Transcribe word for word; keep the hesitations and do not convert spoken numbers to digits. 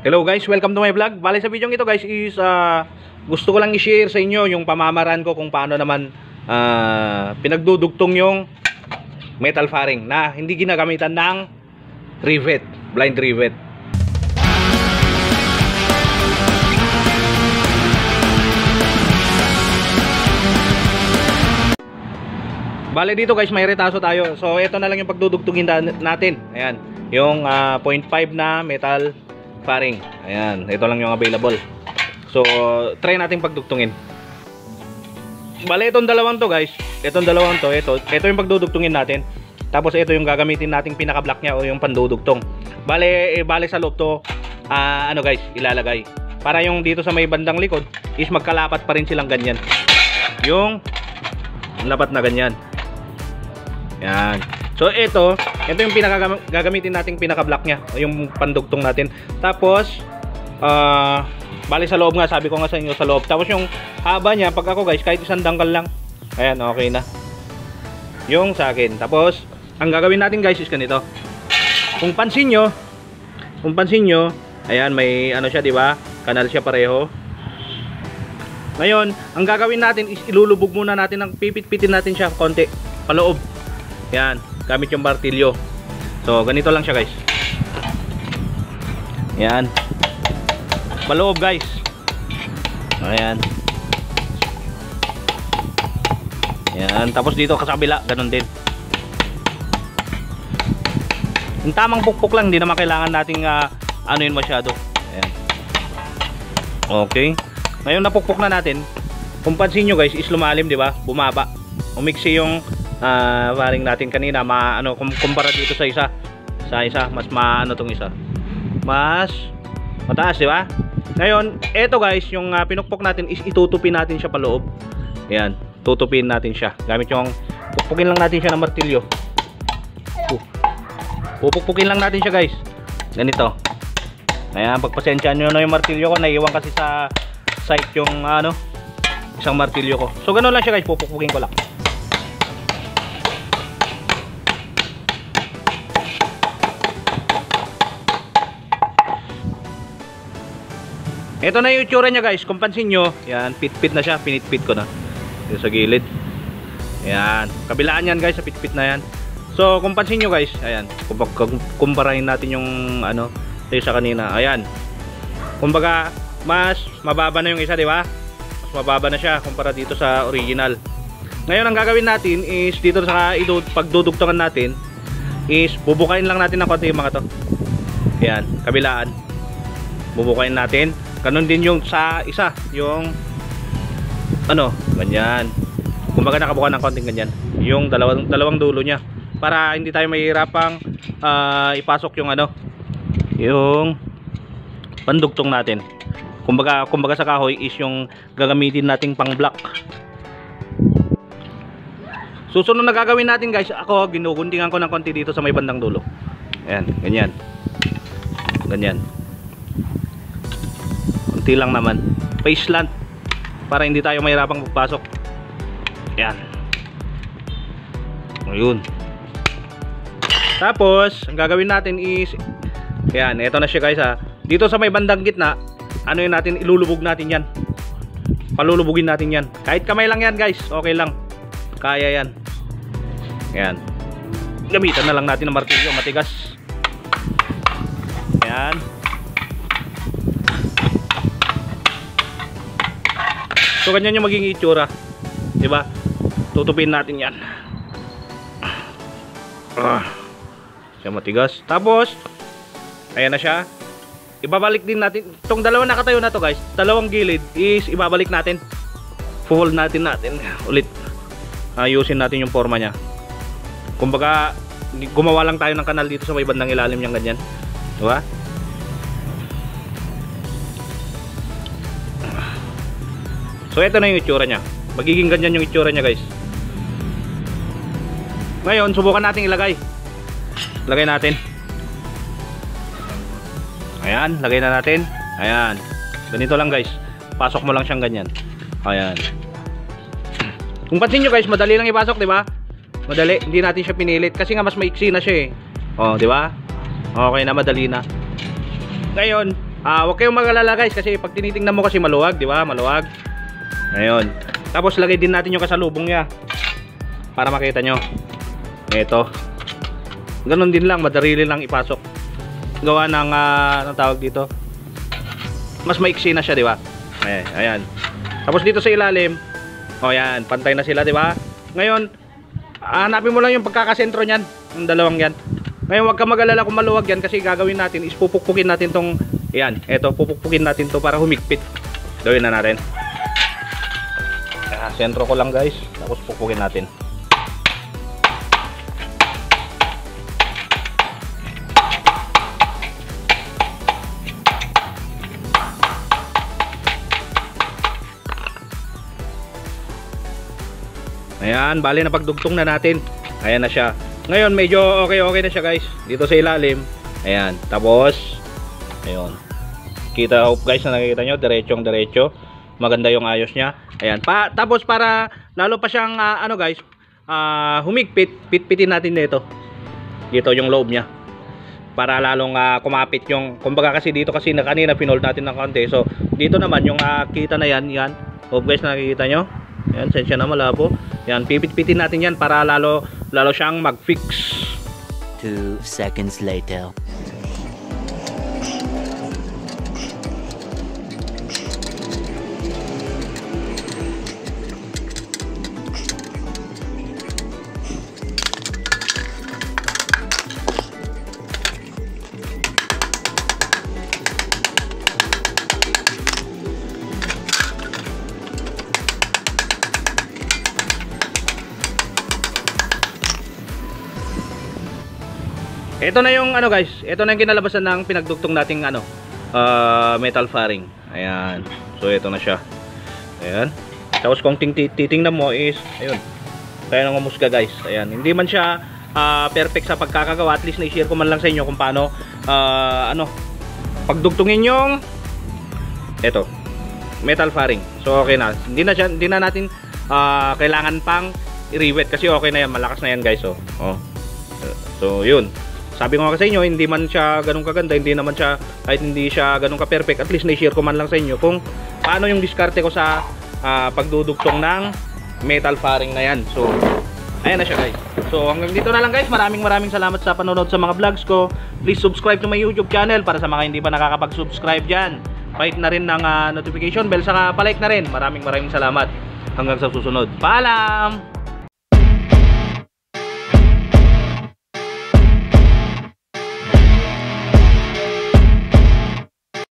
Hello guys, welcome to my vlog. Bale sa video ito guys is uh, gusto ko lang i-share sa inyo yung pamamaraan ko kung paano naman uh, pinagdudugtong yung metal fairing na hindi ginagamitan ng rivet, blind rivet. Bale dito guys may retaso tayo. So ito na lang yung pagdudugtungin natin. Ayan, yung uh, point five na metal fairing. Ayan, ito lang yung available. So, try natin pagdugtungin. Bale, itong dalawang to guys. Itong dalawang to, ito, ito yung pagdudugtungin natin. Tapos ito yung gagamitin nating pinaka-block niya o yung pandudugtong. Bale, eh, bale sa loob to, uh, ano guys, ilalagay. Para yung dito sa may bandang likod is magkalapat pa rin silang ganyan. Yung lapat na ganyan. Yan. So ito, ito yung pinaka-gagamitin nating pinaka-block niya, yung pandugtong natin. Tapos uh, bali sa loob nga, sabi ko nga sa inyo sa loob. Tapos yung haba niya, pag ako guys, kahit isang dangkal lang. Ayan, okay na. Yung sa akin. Tapos ang gagawin natin guys is ganito. Kung pansin nyo, kung pansin nyo, ayan, may ano siya, di ba? Kanal siya pareho. Ngayon, ang gagawin natin is ilulubog muna natin, ng pipit-pitin natin siya konti paloob. Yan, gamit yung martilyo. So, ganito lang siya guys. Yan. Paloob guys. Ayan. Yan, tapos dito sa kabila, ganun din. Yung tamang pukpok lang, hindi naman kailangan nating uh, ano yun masyado. Ayan. Okay. Ngayon napukpok na natin. Kung pansin nyo guys, is lumalim, di ba? Bumaba. Umiksi yung Uh, fairing natin kanina, ma ano kumpara dito sa isa, sa isa mas maano tong isa, mas mataas, di ba? Ngayon, eto guys, yung uh, pinukpok natin is itutupin natin siya paloob. Ayan, tutupin natin siya gamit yung pupukpukin lang natin siya ng martilyo. Uh, pupukpukin lang natin siya guys, ganito. Ayan, pagpasensyaan nyo na yung martilyo ko, naiiwan kasi sa site yung ano, isang martilyo ko. So ganoon lang siya guys, pupukpukin ko lang. Ito na yung itsura niya guys, kung pansin nyo, yan, pit-pit na siya, pinit-pit ko na dito sa gilid. Yan, kabilaan yan guys, sa pit-pit na yan. So kung pansin nyo guys, ayan, kumparahin natin yung ano, sa kanina, ayan. Kumbaga, mas mababa na yung isa, di ba? Mas mababa na siya kumpara dito sa original. Ngayon ang gagawin natin is dito sa pagdudugtungan natin is bubukain lang natin ng konti yung mga to. Ayan, kabilaan. Bubukain natin. Ganon din yung sa isa, yung ano, ganyan. Kumbaga nakabuka ng konting ganyan. Yung dalawang dalawang dulo niya para hindi tayo mahihirapang uh, ipasok yung ano, yung pandugtong natin. Kumbaga kumbaga sa kahoy is yung gagamitin nating pang-block. Susunod na gagawin natin guys, ako ginuguntingan ko ng konti dito sa may bandang dulo. Ayan, ganyan. Ganyan. Kunti lang naman, face slant para hindi tayo mahirapang magpasok. Ayan. Ayun. Tapos ang gagawin natin is ayan, eto na siya guys ha. Dito sa may bandang gitna, ano yun natin, ilulubog natin yan. Palulubugin natin yan. Kahit kamay lang yan guys, okay lang. Kaya yan. Ayan. Gamitan na lang natin ng martilyo, matigas. Ayan. So ganyan yung magiging itsura, di ba? Tutupin natin 'yan. Ah. Siya matigas. Tapos ayan na siya. Ibabalik din natin tong dalawang nakatayo na to, guys. Dalawang gilid is ibabalik natin. Fold natin natin ulit. Ayusin natin yung forma niya. Kumbaga gumawa lang tayo ng kanal dito sa may bandang ilalim niyang ganyan. Di ba? So ito na yung itsura niya. Magiging ganyan yung itsura niya guys. Ngayon subukan natin ilagay. Lagay natin. Ayan, lagay na natin. Ayan. Ganito lang guys. Pasok mo lang siyang ganyan. Ayan. Kung pansin nyo guys, madali lang ipasok, di ba? Madali, hindi natin siya pinilit kasi nga mas maiksi na siya eh. Oh, di ba? Okay na, madali na. Ngayon, Ah, huwag kayong mag-alala guys kasi pag tinitingnan mo kasi maluwag, di ba? Maluwag. Ayun. Tapos lagay din natin yung kasalubong niya para makita nyo. Ito. Ganon din lang, madali lang ipasok. Gawa ng uh, anong tawag dito? Mas maiksi na siya, di ba? Ay, ayan. Tapos dito sa ilalim, oh yan, pantay na sila, di ba? Ngayon, hanapin mo lang yung pagkakasentro niyan, yung dalawang yan. Ngayon, huwag ka mag-alala kung maluwag yan kasi gagawin natin is pupukpukin natin tong yan, eto, pupukpukin natin to para humigpit. Gawin na natin. Ah, sentro ko lang guys, tapos pupukpukin natin. Ayan, bali na pagdugtong na natin. Ayan na siya. Ngayon, medyo okay-okay na siya guys. Dito sa ilalim. Ayan, tapos ayun. Kita hope guys na nakikita nyo, diretsong diretso. Maganda yung ayos niya. Ayan, pa, tapos para lalo pa siyang uh, ano guys, uh, humigpit, pitpitin natin dito. Dito yung loob niya. Para lalong uh, kumapit yung, kumbaga kasi dito kasi na kanina pinold natin ng konti. So, dito naman yung uh, kita na yan, yan. Hope guys na nakikita nyo. Ayan, sensya na malabo. Yan, pipit-pitin natin yan para lalo lalo siyang mag-fix. Two seconds later. Ito na yung ano guys, ito na yung kinalabasan ng pinagdugtong nating ano, uh, metal fairing. Ayan. So ito na siya. Ayan. Tapos kung titingnan mo is ayun. Kaya nang umusga guys. Ayan. Hindi man siya uh, perfect sa pagkakagawa, at least na-share ko man lang sa inyo kung paano uh, ano pagdugtungin yung ito, metal fairing. So okay na. Hindi na siya, hindi na natin uh, kailangan pang i-rivet kasi okay na yan, malakas na yan guys. Oh. Oh. So yun. Sabi ko nga sa inyo, hindi man siya ganun kaganda, hindi naman siya, kahit hindi siya ganun ka-perfect, at least na-share ko man lang sa inyo kung paano yung diskarte ko sa uh, pagdudugtong ng metal fairing na yan. So, ayan na siya guys. So, hanggang dito na lang guys. Maraming maraming salamat sa panonood sa mga vlogs ko. Please subscribe to my YouTube channel para sa mga hindi pa nakakapag-subscribe dyan. Pahit na rin ng uh, notification bell, saka palike na rin. Maraming maraming salamat. Hanggang sa susunod. Paalam!